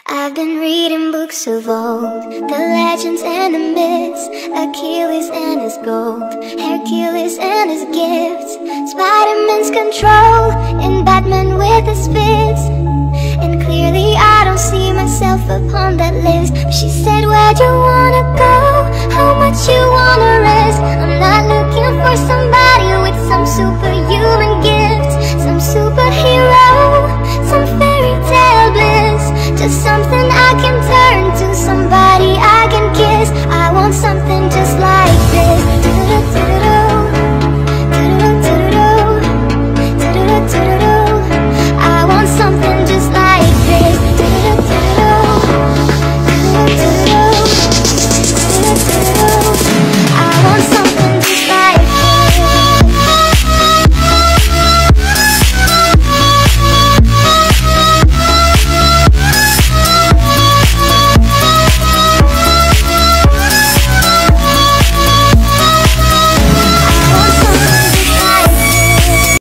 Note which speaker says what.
Speaker 1: I've been reading books of old, the legends and the myths, Achilles and his gold, Hercules and his gifts, Spider-Man's control, and Batman with his fists. And clearly I don't see myself upon that list. But she said, where'd you wanna go? How much you wanna risk? I'm not looking for somebody with some super